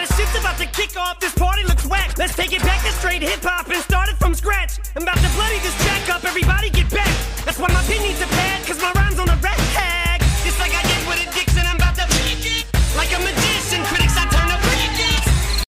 Got a shit's about to kick off, this party looks whack. Let's take it back to straight hip-hop and start it from scratch. I'm about to bloody this track up, everybody get back.